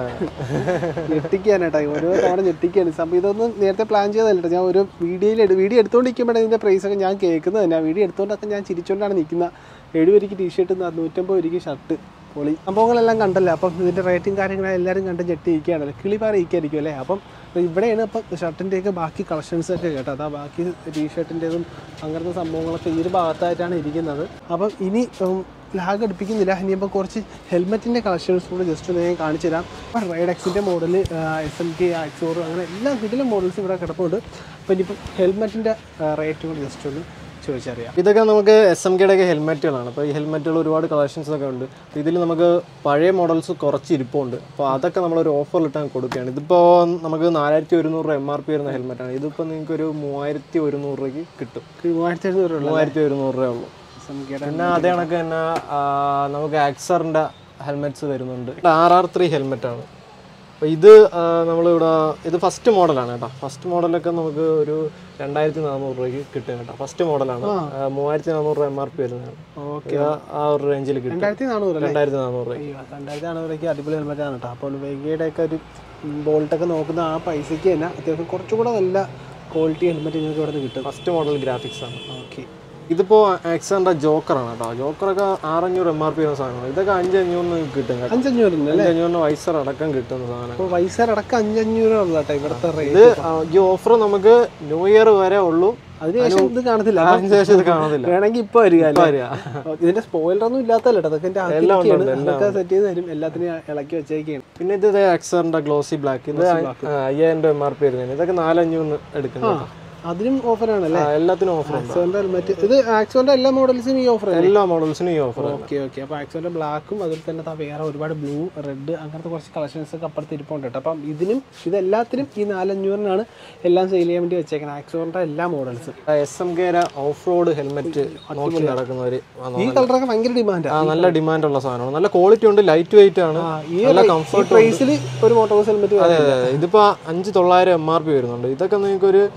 ഞെട്ടിക്കാനായിട്ടാ ഓരോ തവണ ഞെട്ടിക്കാണ് സംഭവം. ഇതൊന്നും നേരത്തെ പ്ലാൻ ചെയ്തല്ല. ഞാൻ ഓരോ വീഡിയോയിൽ വീഡിയോ എടുത്തുകൊണ്ടിരിക്കുമ്പോഴേ ഇതിൻ്റെ പ്രൈസൊക്കെ ഞാൻ കേൾക്കുന്നത് തന്നെ. വീഡിയോ എടുത്തുകൊണ്ടൊക്കെ ഞാൻ ചിരിച്ചുകൊണ്ടാണ് നിൽക്കുന്നത്. എഴുപത് രൂപയ്ക്ക് ടീഷർട്ട് നൂറ്റമ്പത് രൂപയ്ക്ക് ഷർട്ട് പൊളി സംഭവങ്ങളെല്ലാം കണ്ടല്ലേ. അപ്പം ഇതിൻ്റെ റേറ്റും കാര്യങ്ങളും എല്ലാവരും കണ്ട് ഞെട്ടിയിരിക്കുകയാണല്ലോ. കിളിപാറിയിരിക്കായിരിക്കും അല്ലേ. അപ്പം ഇവിടെയാണ് ഇപ്പം ഷർട്ടിൻ്റെയൊക്കെ ബാക്കി കളക്ഷൻസൊക്കെ കേട്ടോ. അതാ ബാക്കി ടീഷർട്ടിൻ്റെതും അങ്ങനത്തെ സംഭവങ്ങളൊക്കെ ഈ ഒരു ഭാഗത്തായിട്ടാണ് ഇരിക്കുന്നത്. അപ്പം ഇനി ലാഗ് അടുപ്പിക്കുന്നില്ല. ഇനിയിപ്പോൾ കുറച്ച് ഹെൽമെറ്റിൻ്റെ കളക്ഷൻസ് കൂടെ ജസ്റ്റ് ഒന്ന് ഞാൻ കാണിച്ചു തരാം. അപ്പം റൈഡ് എക്സിൻ്റെ model, S M K, Axor അങ്ങനെ എല്ലാ കിടിലും മോഡൽസ് ഇവിടെ കിടപ്പുണ്ട്. അപ്പം ഇനിയിപ്പം ഹെൽമെറ്റിൻ്റെ റേറ്റ് കൂടെ ജസ്റ്റ് ഒന്ന് ചോദിച്ചറിയാം. ഇതൊക്കെ നമുക്ക് എസ് എം കെയുടെ ഒക്കെ ഹെൽമെറ്റുകളാണ്. അപ്പോൾ ഈ ഹെൽമെറ്റുകൾ ഒരുപാട് കളക്ഷൻസ് ഒക്കെ ഉണ്ട്. ഇതിൽ നമുക്ക് പഴയ മോഡൽസ് കുറച്ച് ഇരിപ്പുണ്ട്. അപ്പോൾ അതൊക്കെ നമ്മളൊരു ഓഫറിലിട്ടാൻ കൊടുക്കുകയാണ്. ഇതിപ്പോൾ നമുക്ക് നാലായിരത്തി ഒരുന്നൂറ് രൂപ എം ആർ പി വരുന്ന ഹെൽമെറ്റാണ്. ഇതിപ്പോൾ നിങ്ങൾക്ക് ഒരു മൂവായിരത്തി ഒരുന്നൂറ് രൂപയ്ക്ക് കിട്ടും. മൂവായിരത്തി എഴുന്നൂറ് മൂവായിരത്തി ഒരുന്നൂറ് രൂപ ഉള്ളൂ. പിന്നെ അതേ കണക്ക് തന്നെ നമുക്ക് ആക്സറിൻ്റെ ഹെൽമെറ്റ്സ് വരുന്നുണ്ട്. ആർ ആർ ത്രീ ഹെൽമെറ്റാണ്. അപ്പോൾ ഇത് നമ്മളിവിടെ ഇത് ഫസ്റ്റ് മോഡലാണ് കേട്ടോ. ഫസ്റ്റ് മോഡലൊക്കെ നമുക്ക് ഒരു രണ്ടായിരത്തി നാനൂറ് രൂപയ്ക്ക് കിട്ടും കേട്ടോ. ഫസ്റ്റ് മോഡലാണ്. മൂവായിരത്തി നാനൂറ് രൂപ എം ആർ പി വരുന്നതാണ്. ഓക്കെ ആ ഒരു റേഞ്ചിൽ കിട്ടും. രണ്ടായിരത്തി നാനൂറ് രണ്ടായിരത്തി നാനൂറ് രൂപ രണ്ടായിരത്തി നാനൂറ് രൂപയ്ക്ക് അടിപൊളി ഹെൽമെറ്റാണ് കേട്ടോ. അപ്പോൾ വെഗയുടെ ഒക്കെ ഒരു ബോൾട്ടൊക്കെ നോക്കുന്ന ആ പൈസയ്ക്ക് തന്നെ അത്യാവശ്യം കുറച്ചുകൂടെ നല്ല ക്വാളിറ്റി ഹെൽമെറ്റ് നിങ്ങൾക്ക് ഇവിടെ നിന്ന് കിട്ടും. ഫസ്റ്റ് മോഡൽ ഗ്രാഫിക്സ് ആണ്. ഓക്കെ ഇതിപ്പോൾ ആക്സറിൻ്റെ ജോക്കറാണ് കേട്ടോ. ജോക്കറൊക്കെ ആറഞ്ഞൂറ് എം ആർ പി വരുന്ന സാധനമാണ്. ഇതൊക്കെ അഞ്ചഞ്ഞൂറിന് കിട്ടും. അഞ്ചഞ്ഞൂറിന് അഞ്ചഞ്ഞൂറിന് വൈസർ അടക്കം കിട്ടുന്ന സാധനം. വൈസർ അടക്കം അഞ്ചഞ്ഞൂറ് ഉള്ളൂ കേട്ടോ ഇവിടുത്തെ റേറ്റ്. ഇത് ഈ ഓഫർ നമുക്ക് ന്യൂ ഇയർ വരെ ഉള്ളൂ. അതിനുശേഷം ഇത് കാണത്തില്ല. അതിനുശേഷം ഇത് കാണത്തില്ല. വേണമെങ്കിൽ ഇപ്പൊ വരിക. ഇതിന്റെ സ്പോയിലർ ഒന്നും ഇല്ലാത്തല്ലോ. അതൊക്കെ അതൊക്കെ സെറ്റ് ചെയ്ത് തരും. എല്ലാത്തിനും ഇളക്കി വെച്ചേക്കാണ്. പിന്നെ ഇത് ആക്സറിന്റെ ഗ്ലോസി ബ്ലാക്ക്. ഇത് അയ്യായിരം രൂപ എം ആർ പി വരുന്നത്. ഇതൊക്കെ നാലഞ്ഞൂറിന് എടുക്കുന്നത്. അതിനും ഓഫറാണല്ലേ? എല്ലാത്തിനും ഓഫർ. ആക്സോന്റെ ഹെൽമെറ്റ് ഇത് ആക്സോന്റെ എല്ലാ മോഡൽസിനും ഈ ഓഫർ. എല്ലാ മോഡൽസിനും ഈ ഓഫർ. Okay okay. അപ്പോൾ ആക്സോന്റെ ബ്ലാക്കും അതിൽ തന്നെ വേറെ ഒരുപാട് ബ്ലൂ, റെഡ് അങ്ങനത്തെ കുറച്ച് കളക്ഷൻസ് ഒക്കെ അപ്പുറത്ത് ഇരിപ്പുണ്ട് കേട്ടോ. അപ്പം ഇതിനും ഇതെല്ലാത്തിനും ഈ നാലഞ്ഞൂറിനാണ് എല്ലാം സെയിൽ ചെയ്യാൻ വേണ്ടി വെച്ചേക്കുന്നത്. ആക്സോന്റെ എല്ലാ മോഡൽസും. എസ് എം കെയുടെ ഓഫ് റോഡ് ഹെൽമെറ്റ് നോക്കി നടക്കുന്നവര് ഈ കളറൊക്കെ ഭയങ്കര ഡിമാൻഡാണ്. നല്ല ഡിമാൻഡ് ഉള്ള സാധനമാണ്. നല്ല ക്വാളിറ്റി ഉണ്ട്, ലൈറ്റ് വെയിറ്റ് ആണ്, നല്ല കംഫർട്ട് പ്രൈസിൽ ഒരു മോട്ടോർ ഹെൽമെറ്റ്. അതെ അതെ. ഇതിപ്പോ അഞ്ച് തൊള്ളായിരം എം ആർ പി വരുന്നുണ്ട്. ഇതൊക്കെ നിങ്ങൾക്ക് ഒരു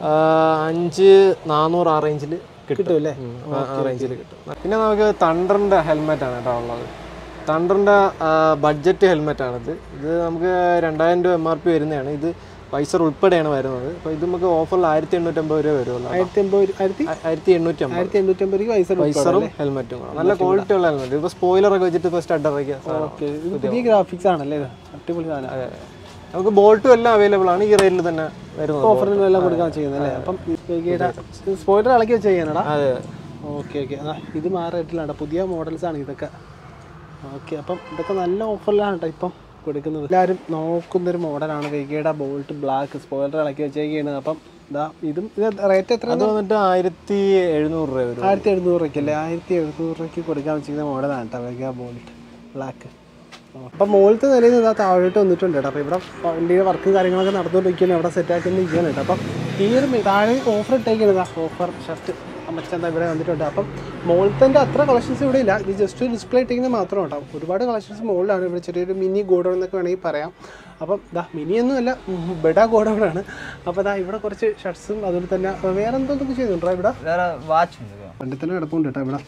അഞ്ച് നാനൂറ് ആ റേഞ്ചിൽ കിട്ടും അല്ലേ? ആ റേഞ്ചിൽ കിട്ടും. പിന്നെ നമുക്ക് തണ്ടറിൻ്റെ ഹെൽമെറ്റാണ് കേട്ടോ ഉള്ളത്. തണ്ടറിൻ്റെ ബഡ്ജറ്റ് ഹെൽമെറ്റാണിത്. ഇത് നമുക്ക് രണ്ടായിരം രൂപ എം ആർ പി വരുന്നതാണ്. ഇത് വൈസർ ഉൾപ്പെടെയാണ് വരുന്നത്. അപ്പോൾ ഇത് നമുക്ക് ഓഫറിൽ ആയിരത്തി എണ്ണൂറ്റമ്പത് രൂപ വരുമല്ലോ. ആയിരത്തി എൺപത് ആയിരത്തി എണ്ണൂറ്റി അമ്പത് ആയിരത്തി എണ്ണൂറ്റി അമ്പത് വൈസറും ഹെൽമെറ്റും കൂടെ നല്ല ക്വാളിറ്റി ഉള്ള ഹെൽമെറ്റ്. ഇപ്പോൾ സ്പോയിലറൊക്കെ വെച്ചിട്ട് ഇപ്പോൾ സ്റ്റഡ് ഇറക്കിയ പുതിയ ഗ്രാഫിക്സ് ആണല്ലേ? അടിപൊളി സാധനം. നമുക്ക് ബോൾട്ടും എല്ലാം അവൈലബിൾ ആണ്. ഈ റേറ്റിൽ തന്നെ വരുന്നത്. ഓഫറിനും എല്ലാം കൊടുക്കാൻ ചെയ്യുന്നത് അല്ലേ? അപ്പം സ്പോയിലർ ഇളക്കി വെച്ച് ചെയ്യാനാടാ? അതെ. Okay okay. അതാ ഇതും ആ റേറ്റിലാണ്. പുതിയ മോഡൽസ് ആണ് ഇതൊക്കെ. ഓക്കെ. അപ്പം ഇതൊക്കെ നല്ല ഓഫറിലാണ് കേട്ടോ ഇപ്പം കൊടുക്കുന്നത്. എല്ലാവരും നോക്കുന്നൊരു മോഡലാണ് വെഗയുടെ ബോൾട്ട് ബ്ലാക്ക്. സ്പോയിലർ ഇളക്കി വെച്ചേക്കാണ്. അപ്പം ഇതാ ഇതും ഇത് റേറ്റ് എത്ര വന്നിട്ട് ആയിരത്തി എഴുന്നൂറ് രൂപ വരും. ആയിരത്തി എഴുന്നൂറ് രൂപയ്ക്കല്ലേ? ആയിരത്തി എഴുന്നൂറ് രൂപയ്ക്ക് കൊടുക്കാൻ വെച്ചിരിക്കുന്ന മോഡലാണ് കേട്ടോ വെഗ ബോൾട്ട് ബ്ലാക്ക്. അപ്പം മുകളിലത്തെ നിലയിൽ നിന്ന് താഴോട്ട് വന്നിട്ടുണ്ട് കേട്ടോ. അപ്പോൾ ഇവിടെ വണ്ടിയുടെ വർക്കും കാര്യങ്ങളൊക്കെ നടന്നുകൊണ്ടിരിക്കുകയാണ്. അവിടെ സെറ്റാക്കിയിരിക്കുകയാണ് കേട്ടോ. അപ്പം ഈ ഒരു താഴെ ഓഫർ ഇട്ടേക്കുന്നത് ഓഫർ ഷർട്ട് അമ്മച്ചന്ത ഇവിടെ വന്നിട്ടുണ്ട്. അപ്പം മുകളിലത്തെ അത്ര കളക്ഷൻസ് ഇവിടെ ഇല്ല. ഇത് ജസ്റ്റ് ഡിസ്പ്ലേ ഇട്ടിരിക്കുന്നത് മാത്രം കേട്ടോ. ഒരുപാട് കളക്ഷൻസ് മുകളിലാണ്. ഇവിടെ ചെറിയൊരു മിനി ഗോഡൗൺ എന്നൊക്കെ വേണമെങ്കിൽ പറയാം. അപ്പം ഇതാ മിനിയൊന്നും അല്ല, ബെഡാ ഗോഡൗണാണ്. അപ്പോൾ ഇതാ ഇവിടെ കുറച്ച് ഷർട്ട്സും അതുപോലെ തന്നെ വേറെ എന്തൊക്കെ ചെയ്യുന്നുണ്ടോ ഇവിടെ? വേറെ വാച്ച് വണ്ടി തന്നെ കിടപ്പുണ്ട് കേട്ടോ ഇവിടെ.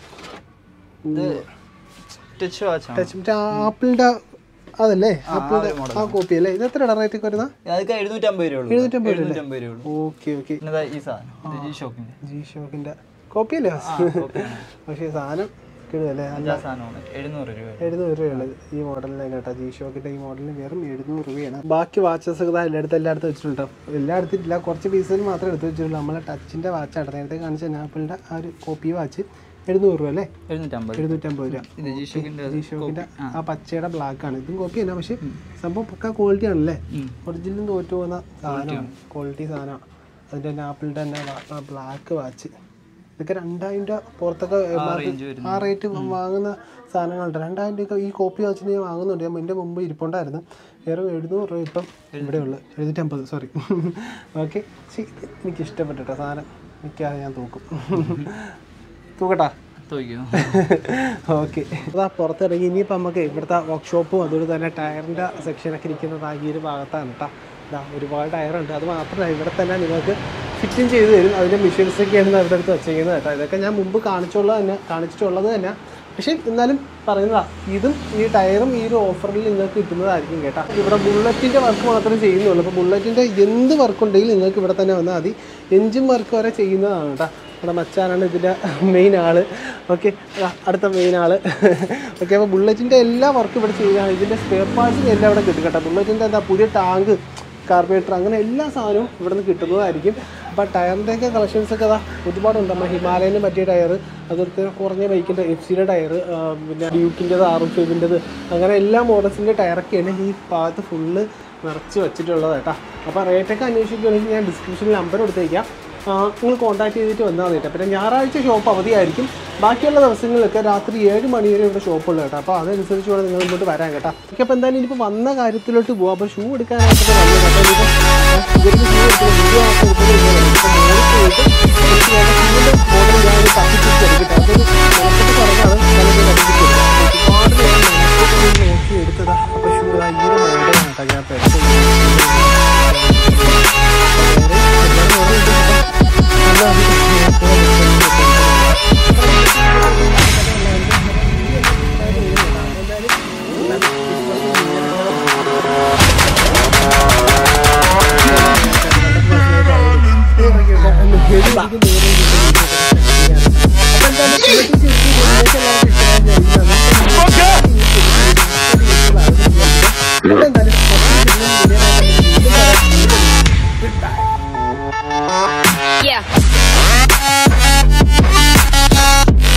ടച്ച് ആപ്പിളിന്റെ അതല്ലേ? ആപ്പിളിന്റെ ആ കോപ്പി അല്ലേ? ഇത് എത്ര റേറ്റ് വരുന്നത്? എഴുന്നൂറ്റമ്പത് രൂപ. Okay okay. ജി ഷോക്കിന്റെ കോപ്പി അല്ലേ? പക്ഷേ സാധനം കിടുവല്ലേ? നല്ല സാധനമാണ്. എഴുന്നൂറ് രൂപ എഴുന്നൂറ് രൂപയുള്ളത് ഈ മോഡലിനെ കേട്ടോ. ജി ഷോക്കിന്റെ ഈ മോഡലിന് വെറും എഴുന്നൂറ് രൂപയാണ്. ബാക്കി വാച്ചസ് ഒക്കെ എല്ലായിടത്തും എല്ലായിടത്തും വെച്ചിട്ടുണ്ടോ? എല്ലാം എടുത്തിട്ടില്ല, കുറച്ച് പീസുകൾ മാത്രമേ എടുത്ത് വെച്ചിട്ടുള്ളൂ. നമ്മളെ ടച്ചിന്റെ വാച്ചാണ് നേരത്തെ കാണിച്ച ആപ്പിളിന്റെ ആ ഒരു കോപ്പി വാച്ച്. എഴുന്നൂറ് രൂപ അല്ലേ? എഴുന്നൂറ്റമ്പത് എഴുന്നൂറ്റമ്പത് രൂപ. ജി ഷോക്കിന്റെ ആ പച്ചയുടെ ബ്ലാക്ക് ആണ്. ഇതും കോപ്പി തന്നെ, പക്ഷെ സംഭവം പക്ക ക്വാളിറ്റി ആണല്ലേ? ഒറിജിനൽ തോറ്റു പോകുന്ന സാധനമാണ്, ക്വാളിറ്റി സാധനമാണ്. അതിൻ്റെ തന്നെ ആപ്പിളിൻ്റെ തന്നെ ബ്ലാക്ക് വാച്ച്. ഇതൊക്കെ രണ്ടായിരം രൂപ പുറത്തൊക്കെ ആ റേറ്റ് വാങ്ങുന്ന സാധനങ്ങളുണ്ട്. രണ്ടായിരം രൂപ ഈ കോപ്പി വാച്ചിന് ഞാൻ വാങ്ങുന്നുണ്ട്. ഞാൻ എൻ്റെ മുമ്പ് ഇരിപ്പുണ്ടായിരുന്നു. വെറും എഴുന്നൂറ് രൂപ ഇപ്പം ഇവിടെ ഉള്ളു. എഴുന്നൂറ്റമ്പത് സോറി. ഓക്കെ. എനിക്ക് ഇഷ്ടപ്പെട്ടു കേട്ടോ സാധനം. മിക്കാതെ ഞാൻ തൂക്കും. തൂക്കട്ടാ? ഓക്കെ. അതാ പുറത്തിറങ്ങി ഇനിയിപ്പോൾ നമുക്ക് ഇവിടുത്തെ വർക്ക്ഷോപ്പും അതുപോലെ തന്നെ ടയറിൻ്റെ സെക്ഷനൊക്കെ ഇരിക്കുന്നത് ഈ ഒരു ഭാഗത്താണ് കേട്ടോ. ഇതാ ഒരുപാട് ടയറുണ്ട്. അത് മാത്രമല്ല ഇവിടെ തന്നെ നിങ്ങൾക്ക് ഫിറ്റിങ് ചെയ്ത് തരും. അതിൻ്റെ മെഷീൻസൊക്കെയാണ് ഇവിടെ അടുത്ത് വെച്ചിരിക്കുന്നത് കേട്ടോ. ഇതൊക്കെ ഞാൻ മുമ്പ് കാണിച്ചുള്ളത് തന്നെ കാണിച്ചിട്ടുള്ളത് തന്നെ പക്ഷേ എന്നാലും പറയുന്നതാണ്, ഇതും ഈ ടയറും ഈ ഒരു ഓഫറിൽ നിങ്ങൾക്ക് കിട്ടുന്നതായിരിക്കും കേട്ടോ. ഇവിടെ ബുള്ളറ്റിൻ്റെ വർക്ക് മാത്രമേ ചെയ്യുന്നുള്ളൂ. അപ്പോൾ ബുള്ളറ്റിൻ്റെ എന്ത് വർക്ക് ഉണ്ടെങ്കിലും നിങ്ങൾക്ക് ഇവിടെ തന്നെ വന്നാൽ മതി. എൻജിൻ വർക്ക് വരെ ചെയ്യുന്നതാണ് കേട്ടോ. നമ്മുടെ മച്ചാനാണ് ഇതിൻ്റെ മെയിൻ ആൾ. ഓക്കെ, അടുത്ത മെയിൻ ആൾ. ഓക്കെ, അപ്പോൾ ബുള്ളറ്റിൻ്റെ എല്ലാ വർക്കും ഇവിടെ ചെയ്യുകയാണ്. ഇതിൻ്റെ സ്പെയർ പാർട്സും എല്ലാം ഇവിടെ കിട്ടും കേട്ടോ. ബുള്ളറ്റിൻ്റെ എന്താ പുതിയ ടാങ്ക്, കാർബറേറ്റർ, അങ്ങനെ എല്ലാ സാധനവും ഇവിടെ നിന്ന് കിട്ടുന്നതായിരിക്കും. അപ്പോൾ ടയറിൻ്റെയൊക്കെ കളക്ഷൻസൊക്കെ അതാ ഒരുപാടുണ്ട്. നമ്മൾ ഹിമാലയന് പറ്റിയ ടയർ, അതുപോലെ കുറഞ്ഞ ബൈക്കിൻ്റെ എഫ് സിയുടെ ടയർ, പിന്നെ ഡ്യൂക്കിൻ്റെത്, ആർ എഫ് ഫൈവിൻ്റെത്, അങ്ങനെ എല്ലാ മോഡൽസിൻ്റെ ടയറൊക്കെയാണ് ഈ ഭാഗത്ത് ഫുള്ള് നിറച്ച് വെച്ചിട്ടുള്ളത് കേട്ടോ. അപ്പോൾ റേറ്റൊക്കെ അന്വേഷിക്കുകയാണെങ്കിൽ ഞാൻ ഡിസ്ക്രിപ്ഷനിൽ നമ്പർ കൊടുത്തേക്കാം. നിങ്ങൾ കോൺടാക്ട് ചെയ്തിട്ട് വന്നാൽ മതി കേട്ടോ. പിന്നെ ഞായറാഴ്ച ഷോപ്പ് അവധിയായിരിക്കും. ബാക്കിയുള്ള ദിവസങ്ങളിലൊക്കെ രാത്രി ഏഴ് മണി വരെ ഇവിടെ ഷോപ്പുള്ളൂ കേട്ടോ. അപ്പോൾ അതനുസരിച്ച് വേണം നിങ്ങൾ ഇങ്ങോട്ട് വരാൻ കേട്ടോ. ഓക്കെ, അപ്പോൾ എന്തായാലും ഇനിയിപ്പോൾ വന്ന കാര്യത്തിലോട്ട് പോകാം. അപ്പോൾ ഷൂ എടുക്കാനായിട്ട് വന്നു കേട്ടോ. ഇനിയിപ്പോൾ ഇവർക്ക് ഷൂ എടുക്കുന്ന വീഡിയോ ആയിട്ട് മോഡൽ